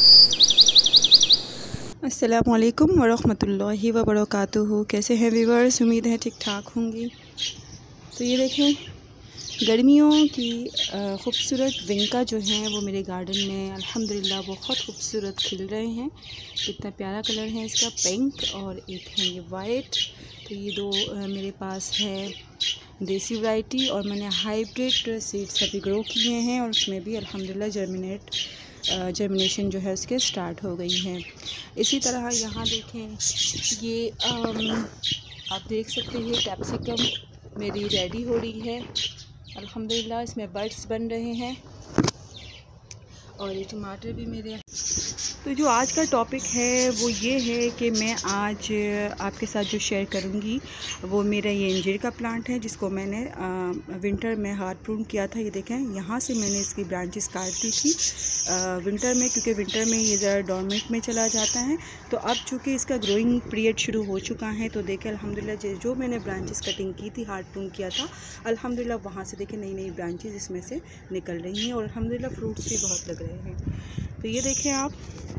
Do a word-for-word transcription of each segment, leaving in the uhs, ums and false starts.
अस्सलामुअलैकुम वरहमतुल्लाहि वबरकातुहू। कैसे हैं व्यूअर्स? उम्मीद है ठीक ठाक होंगी। तो ये देखें, गर्मियों की ख़ूबसूरत विंका जो हैं वो मेरे गार्डन में अल्हम्दुलिल्लाह बहुत खूबसूरत खिल रहे हैं। कितना प्यारा कलर है इसका, पिंक और एक है ये वाइट। तो ये दो आ, मेरे पास है देसी वैरायटी और मैंने हाइब्रिड सीड्स अभी ग्रो किए हैं और उसमें भी अल्हम्दुलिल्लाह जर्मिनेट जर्मिनेशन जो है उसके स्टार्ट हो गई है। इसी तरह यहाँ देखें, ये आम, आप देख सकते हैं कैप्सिकम मेरी रेडी हो रही है अल्हम्दुलिल्लाह। इसमें बड्स बन रहे हैं और ये टमाटर भी मेरे। तो जो आज का टॉपिक है वो ये है कि मैं आज आपके साथ जो शेयर करूँगी वो मेरा ये इंजीर का प्लांट है, जिसको मैंने आ, विंटर में हार्ड प्रून किया था। ये देखें, यहाँ से मैंने इसकी ब्रांचेस काट दी थी आ, विंटर में, क्योंकि विंटर में ये ज़रा डॉर्मेंट में चला जाता है। तो अब चूँकि इसका ग्रोइंग पीरियड शुरू हो चुका है, तो देखें अल्हम्दुलिल्लाह जो मैंने ब्रांचेस कटिंग की थी, हार्ड प्रून किया था, अल्हम्दुलिल्लाह वहाँ से देखें नई नई ब्रांचेस इसमें से निकल रही हैं और अल्हम्दुलिल्लाह फ्रूट्स भी बहुत लग रहे हैं। तो ये देखें आप,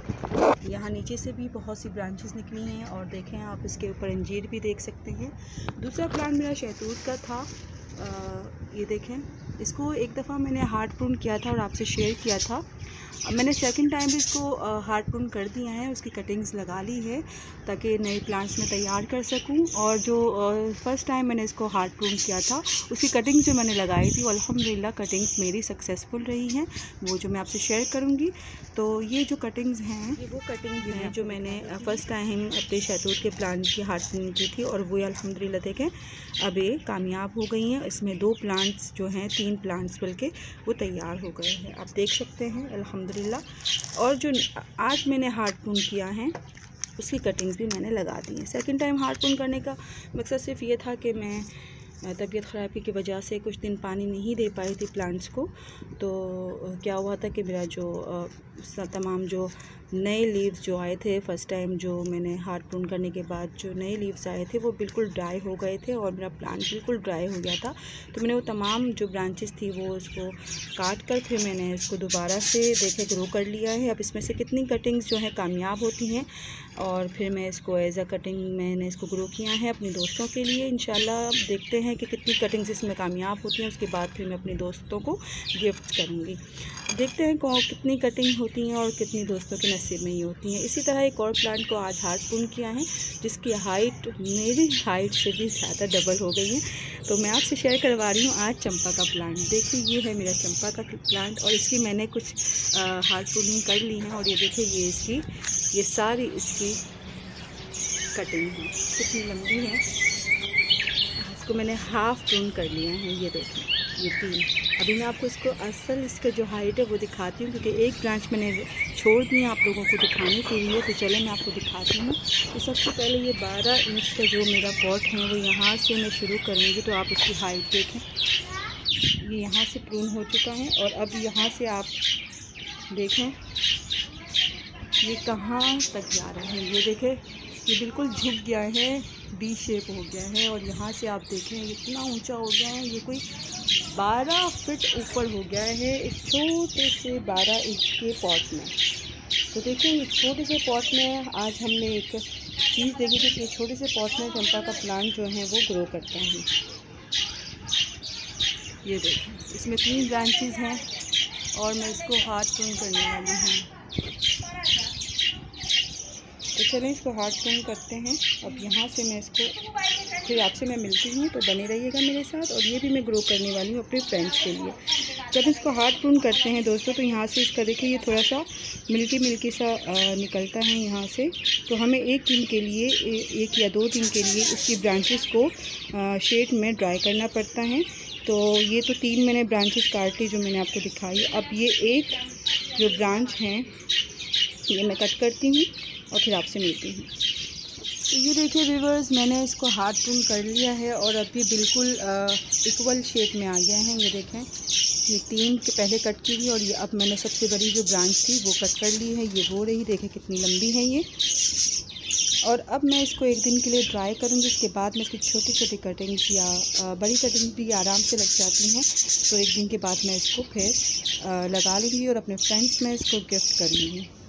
यहाँ नीचे से भी बहुत सी ब्रांचेस निकली हैं और देखें आप इसके ऊपर अंजीर भी देख सकते हैं। दूसरा प्लांट मेरा शहतूत का था। आ, ये देखें, इसको एक दफ़ा मैंने हार्ड प्रून किया था और आपसे शेयर किया था। अब मैंने सेकंड टाइम भी इसको हार्ड प्रून कर दिया है, उसकी कटिंग्स लगा ली है ताकि नए प्लांट्स में तैयार कर सकूं। और जो फर्स्ट टाइम मैंने इसको हार्ड प्रून किया था, उसकी कटिंग्स जो मैंने लगाई थी अल्हम्दुलिल्लाह कटिंग्स मेरी सक्सेसफुल रही हैं, वो जो मैं आपसे शेयर करूंगी। तो ये जो कटिंग्स हैं ये वो कटिंग हैं जो मैंने फ़र्स्ट टाइम अपने शहतूत के प्लांट की हार्ड प्रून की थी और वो अल्हम्दुलिल्लाह देखें अब ये कामयाब हो गई हैं। इसमें दो प्लांट्स जो हैं, तीन प्लांट्स बल्कि, वो तैयार हो गए हैं, आप देख सकते हैं अल्हम्दुलिल्लाह। और जो आज मैंने हार्ड प्रून किया है उसकी कटिंग्स भी मैंने लगा दी हैं। सेकंड टाइम हार्ड प्रून करने का मकसद सिर्फ ये था कि मैं तबीयत ख़राबी की वजह से कुछ दिन पानी नहीं दे पाई थी प्लांट्स को। तो क्या हुआ था कि मेरा जो तमाम जो नए लीव्स जो आए थे फ़र्स्ट टाइम जो मैंने हार्ड प्रून करने के बाद जो नए लीव्स आए थे वो बिल्कुल ड्राई हो गए थे और मेरा प्लांट बिल्कुल ड्राई हो गया था। तो मैंने वो तमाम जो ब्रांचेस थी वो उसको काट कर फिर मैंने इसको दोबारा से देखे ग्रो कर लिया है। अब इसमें से कितनी कटिंग्स जो हैं कामयाब होती हैं और फिर मैं इसको एज अ कटिंग मैंने इसको ग्रो किया है अपने दोस्तों के लिए। इंशाल्लाह देखते हैं कि कितनी कटिंग्स इसमें कामयाब होती हैं, उसके बाद फिर मैं अपने दोस्तों को गिफ्ट करूँगी। देखते हैं कौन कितनी कटिंग होती हैं और कितनी दोस्तों के नसीब में ही होती हैं। इसी तरह एक और प्लांट को आज हार्ड प्रून किया है जिसकी हाइट मेरी हाइट से भी ज़्यादा डबल हो गई है। तो मैं आपसे शेयर करवा रही हूँ आज चंपा का प्लांट। देखिए, ये है मेरा चंपा का प्लांट और इसकी मैंने कुछ हार्ड प्रूनिंग कर ली है और ये देखिए ये इसकी ये सारी इसकी कटिंग है, कितनी लंबी है। इसको मैंने हाफ़ प्रून कर लिया है। ये देखिए ये तीन। अभी मैं आपको इसको असल इसका जो हाइट है वो दिखाती हूँ, क्योंकि एक ब्रांच मैंने छोड़ दी आप लोगों को दिखाने के लिए। तो चले मैं आपको दिखाती हूँ। तो सबसे पहले ये बारह इंच का जो मेरा पॉट है वो यहाँ से मैं शुरू करूँगी। तो आप इसकी हाइट देखें, ये यहाँ से प्रून हो चुका है और अब यहाँ से आप देखें ये कहाँ तक जा रहा है। ये देखें ये बिल्कुल झुक गया है, डी शेप हो गया है और यहाँ से आप देखें इतना ऊंचा हो गया है, ये कोई बारह फीट ऊपर हो गया है इस छोटे से बारह इंच के पॉट में। तो देखिए इस छोटे से पॉट में आज हमने एक चीज़ देखी थी कि छोटे से पॉट में चंपा का प्लांट जो है वो ग्रो करता है। ये देखें इसमें तीन ब्रांचेस हैं और मैं इसको हार्ड प्रून करने वाली हूँ। तो चलें इसको हार्ड प्रून करते हैं। अब यहाँ से मैं इसको फिर आपसे मैं मिलती हूँ, तो बने रहिएगा मेरे साथ। और ये भी मैं ग्रो करने वाली हूँ अपने फ्रेंड्स के लिए। जब इसको हार्ड प्रून करते हैं दोस्तों, तो यहाँ से इसका देखिए ये थोड़ा सा मिल्की मिल्की सा आ, निकलता है यहाँ से। तो हमें एक दिन के लिए ए, एक या दो दिन के लिए इसकी ब्रांचेस को शेड में ड्राई करना पड़ता है। तो ये तो तीन मैंने ब्रांचेस काट ली जो मैंने आपको दिखाई। अब ये एक जो ब्रांच हैं ये मैं कट करती हूँ और फिर आपसे मिलती हूँ। तो ये देखिए व्यूअर्स, मैंने इसको हार्ड प्रून कर लिया है और अब ये बिल्कुल इक्वल शेप में आ गया है। ये देखें ये तीन के पहले कट की थी और ये अब मैंने सबसे बड़ी जो ब्रांच थी वो कट कर ली है। ये वो रही, देखें कितनी लंबी है ये। और अब मैं इसको एक दिन के लिए ड्राई करूँगी। उसके बाद मैं इसकी छोटी छोटी कटिंग्स या बड़ी कटिंग्स भी आराम से लग जाती हैं, तो एक दिन के बाद मैं इसको फिर लगा लूँगी और अपने फ्रेंड्स में इसको गिफ्ट करूँगी।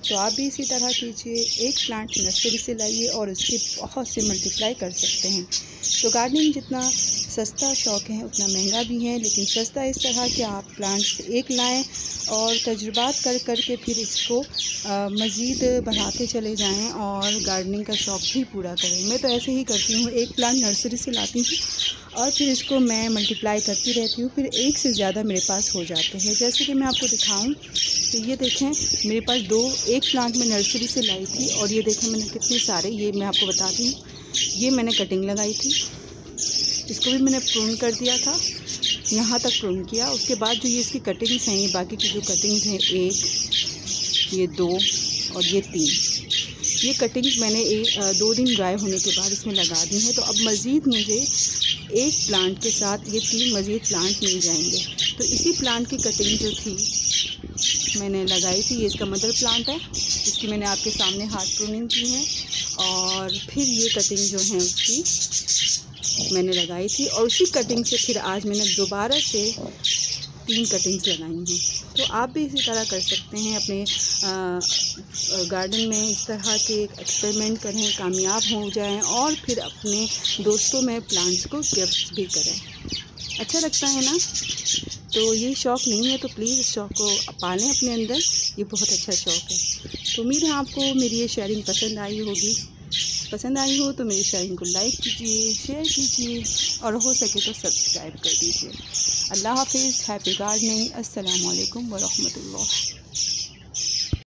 तो आप भी इसी तरह कीजिए, एक प्लांट नर्सरी से लाइए और उसके बहुत से मल्टीप्लाई कर सकते हैं। तो गार्डनिंग जितना सस्ता शौक़ है उतना महंगा भी है, लेकिन सस्ता इस तरह कि आप प्लांट्स एक लाएं और तजुर्बात कर कर के फिर इसको मज़ीद बढ़ाते चले जाएं और गार्डनिंग का शौक़ भी पूरा करें। मैं तो ऐसे ही करती हूँ, एक प्लांट नर्सरी से लाती हूँ और फिर इसको मैं मल्टीप्लाई करती रहती हूँ, फिर एक से ज़्यादा मेरे पास हो जाते हैं। जैसे कि मैं आपको दिखाऊं तो ये देखें, मेरे पास दो एक प्लांट में नर्सरी से लाई थी और ये देखें मैंने कितने सारे, ये मैं आपको बताती हूँ, ये मैंने कटिंग लगाई थी, इसको भी मैंने प्रून कर दिया था, यहाँ तक प्रून किया। उसके बाद जो ये इसकी कटिंग्स हैं, ये बाकी की जो कटिंग्स हैं, एक, ये दो और ये तीन, ये कटिंग्स मैंने एक दो दिन ड्राई होने के बाद इसमें लगा दी हैं। तो अब मज़ीद मुझे एक प्लांट के साथ ये तीन मज़ीद प्लांट मिल जाएंगे। तो इसी प्लांट की कटिंग जो थी मैंने लगाई थी, ये इसका मदर प्लांट है, इसकी मैंने आपके सामने हार्ड प्रूनिंग की है और फिर ये कटिंग जो है उसकी मैंने लगाई थी और उसी कटिंग से फिर आज मैंने दोबारा से तीन कटिंग्स लगाई हैं। तो आप भी इसी तरह कर सकते हैं, अपने गार्डन में इस तरह के एक्सपेरिमेंट करें, कामयाब हो जाएं और फिर अपने दोस्तों में प्लांट्स को गिफ्ट भी करें। अच्छा लगता है ना? तो ये शौक़ नहीं है तो प्लीज़ इस शौक़ को पालें अपने अंदर, ये बहुत अच्छा शौक़ है। तो उम्मीद है आपको मेरी ये शेयरिंग पसंद आई होगी। पसंद आई हो तो मेरी शेयरिंग को लाइक कीजिए, शेयर कीजिए और हो सके तो सब्सक्राइब कर दीजिए। अल्लाह हाफिज़, हैप्पी गार्डनिंग, अस्सलाम वालेकुम व रहमतुल्लाह।